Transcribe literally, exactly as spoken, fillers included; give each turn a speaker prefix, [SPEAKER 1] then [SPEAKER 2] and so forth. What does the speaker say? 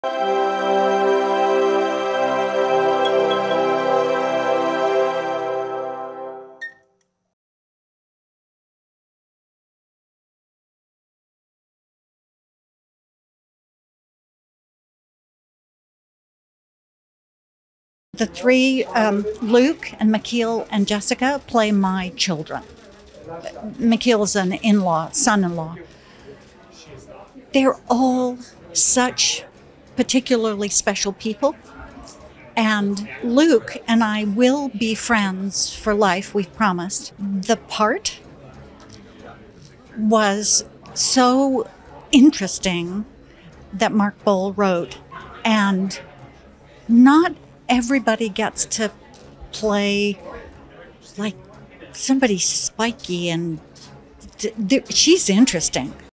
[SPEAKER 1] The three, um, Luke and McKeel and Jessica, play my children. McKeel is an in-law, son-in-law. They're all such particularly special people. And Luke and I will be friends for life, we've promised. The part was so interesting that Mark Bowl wrote, and not everybody gets to play like somebody spiky, and th- th- she's interesting.